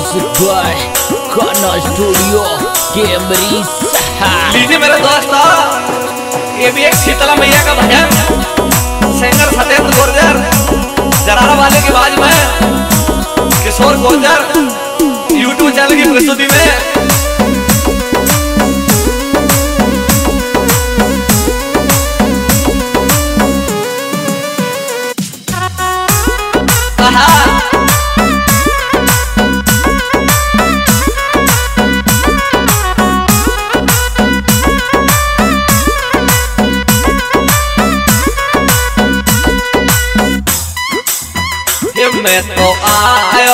Music by खाना studio कैमरी सहा। लीजिए मेरे दोस्त, ये भी एक शीतला मैया का भजन सिंगर सत्येंद्र गुर्जर जरारा वाले की आवाज में किशोर गुर्जर यूट्यूब चैनल की प्रस्तुति में। मैं तो आयो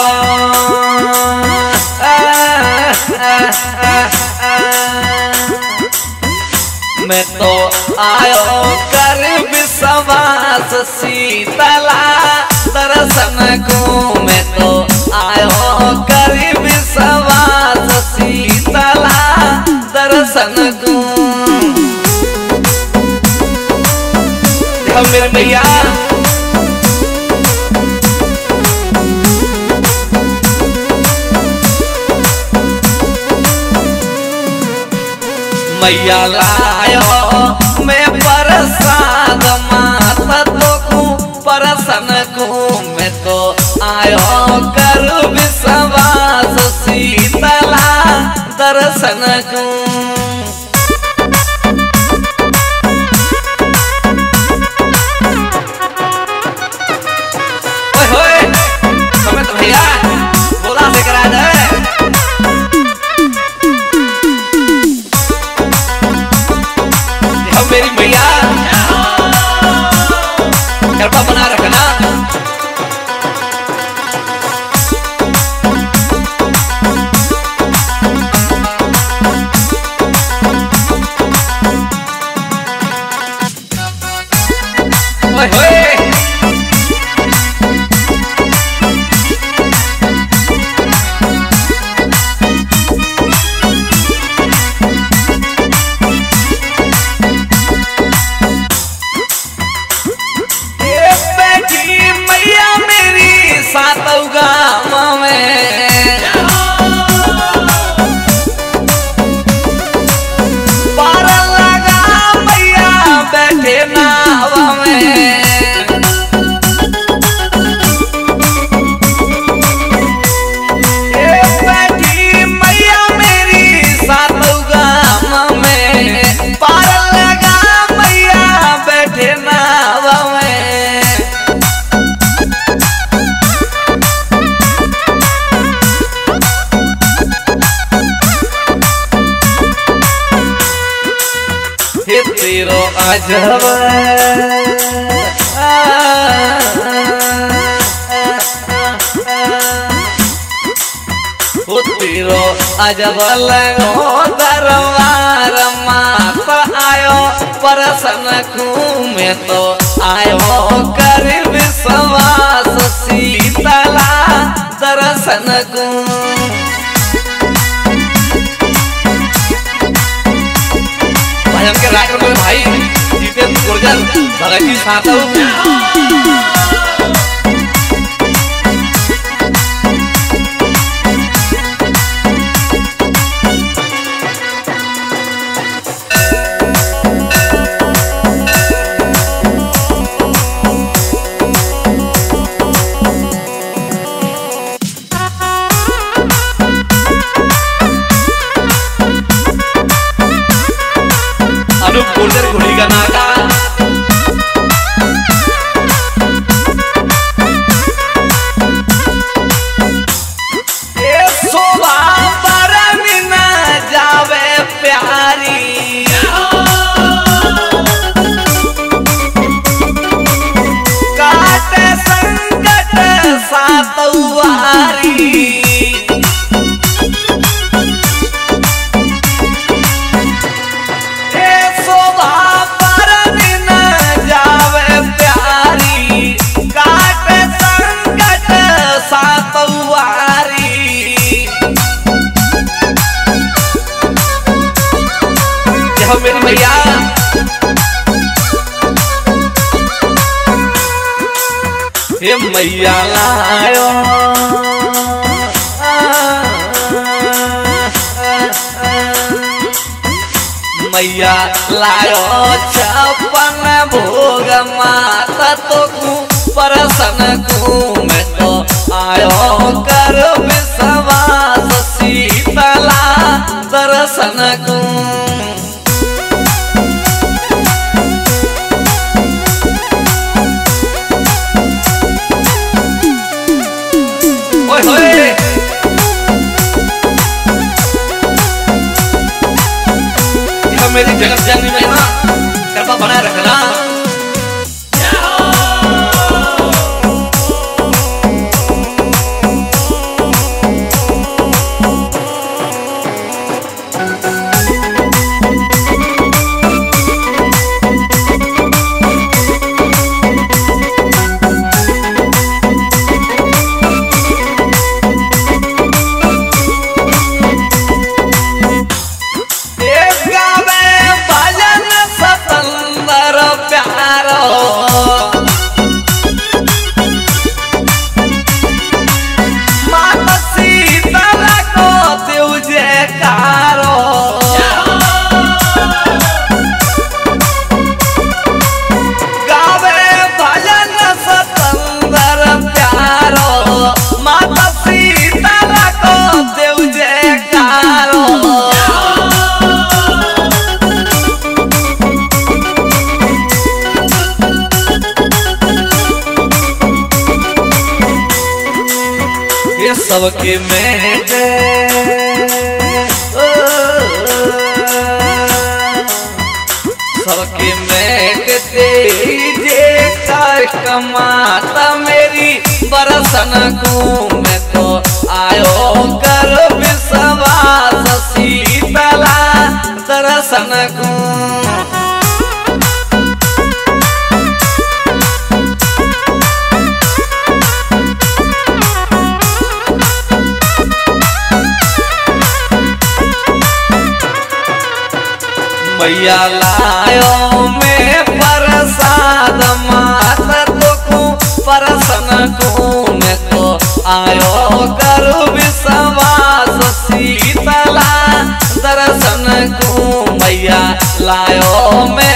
मैं तो आयो कर विश्वास शीतला दर्शन को। मैं तो आयो कर विश्वास शीतला दर्शन को। मेरे भैया मैया लायो मैं प्रसाद माता तो को परसन को। मैं तो आयो कर विश्वास शीतला दर्शन को। भैया बोला से करा दे मेरी मैया कृपा बना रखना। ओए होए तेरो अजब तेरो अजब लगो दरबार माता आयो परसन को। मैं तो आयो कर विश्वास शीतला दर्शन को। भजन के राइटर मेरे भाई जितेंद्र गुर्जर भगत जी साथ अनूप गुर्जर घोड़ी का नाका शोभा बरन न जावे प्यारी। काटे संकट सातवारी। मेरी मैया हे मैया लायो मैया लायो छप्पन भोग माता तो परसन को मैं तो आयो कर विश्वास शीतला दर्शन को। मेरी जगत जननी में ना कृपा बनाए रखना। सबके मेटे सबके मेटते जे कष्ट माता मेरी बरसन को मैं तो आयो कर विश्वास शीतला दर्शन को। मैया लायो में प्रसाद माता तो परसन को मैं तो आयो कर विश्वास शीतला दर्शन को। मैया लायो में